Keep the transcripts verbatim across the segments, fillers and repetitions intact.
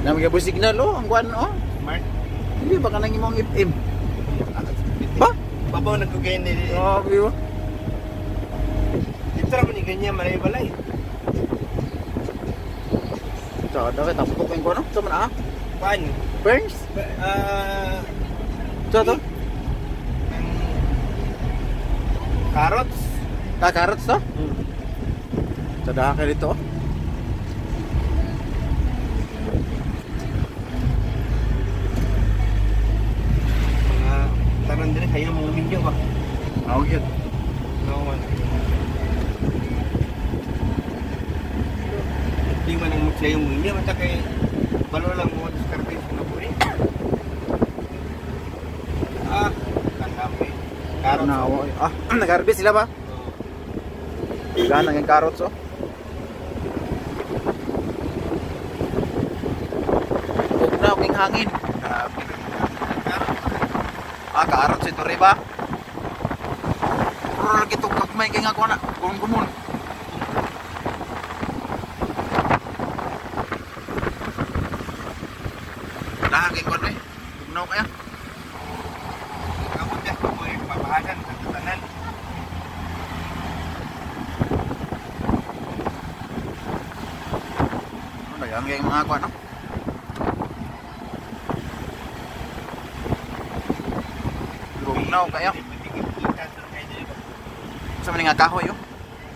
Namigabo signal oh, ang kuan oh. Mark. Hindi baka nang imong F M. Ba? Babaw nagkugay ni. Grabe oh. Dito ra man ni ganyan malay balay. Sa dagat tapok ang kuan oh. Sa man ah. Kuan. Burns? Ah, Sa to? carrots. Ah, carrots to? Hmm. Sa dagat dito oh. Taran din kayo mo video ba? Ah, okay. No one. Di man ang magsayo yung video mata kay balo lang mo diskarte sa napuri. Ah, kanapi. Karot Na ah, nag-harvest sila ba? Gana ng carrots oh. Bugnaw king hangin. Ah, carrots ito rin ba? Puro lagi itong kagmay kaya nga ko na. Gumun-gumun. Lahagin ko na eh. Bugnaw kaya. Kapag yan, ako ay papahagan sa tatanan. Ano yan kaya yung mga ko ano? Bugnaw kaya. Sa mga nga kahoy oh.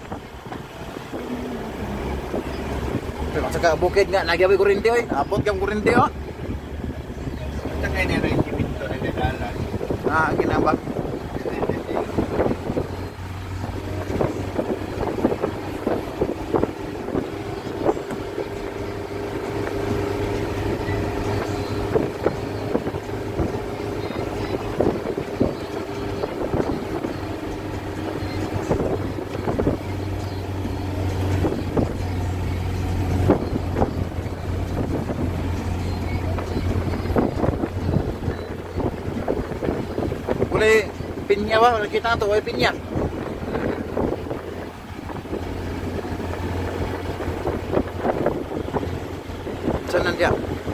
Pero sa bukid nga, nagyawi kurente oy. Abot kang kurente oh. Ito kaya nila yung kiminto na nadalan. Ah, ginaba. Boleh pinya ba? Kita to ay pinya. Saan dia?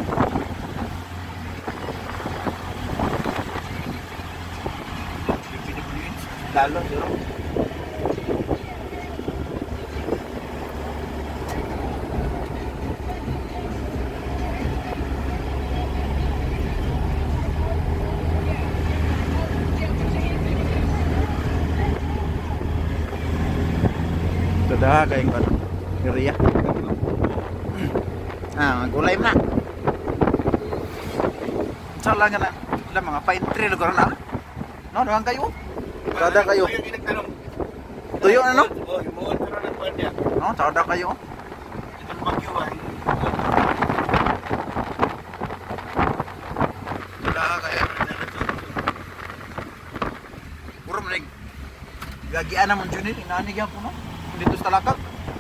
Lalo, dito. Dah kayak kan ngeri ya. Ah, gulay na. Salah nga na. Wala mga pine tree lugar na. No, doon kayo. Sada kayo. Tuyo na no? Oh, imuot pero na pa niya. No, sada kayo. Itong bagyuan. Sada kayo. Puro mo ning gagian naman jud ni nani gyapon no. Dito sa talakak.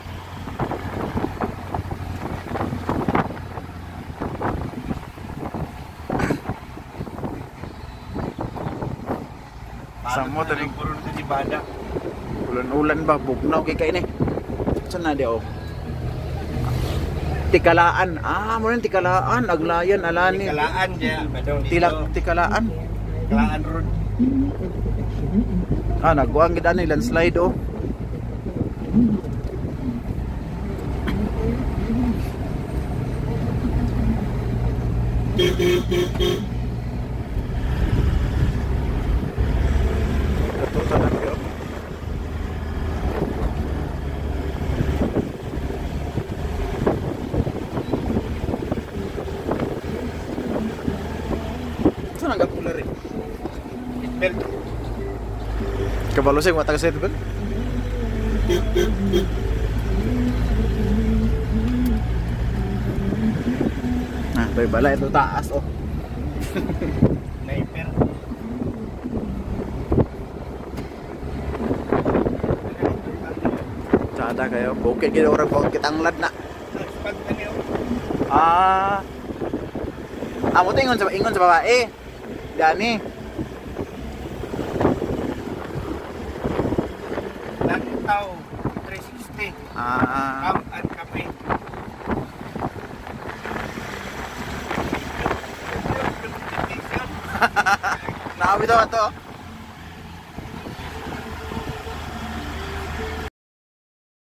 Samo tadi puro na di bada. ulan-ulan ba bugnaw kay kay ni. Saan na di oh? Tikalaan. Ah, mo rin tikalaan, aglayan alani. Tikalaan diya, madong dito. Tilak tikalaan. Tikalaan road. Ah, nagbuang gid ani landslide oh. Saan ang gapular eh? Belt. Kabalo siya kung taga seatbelt? Ah, may bala ito taas oh. Sniper. Sada kayo, bukid gid orang ko kitanglad na. Pag ano? Ah. Amo to ingon sa ingon sa babae. Dani. Lantaw three sixty. Ah. Am at kape. Naawi daw ito.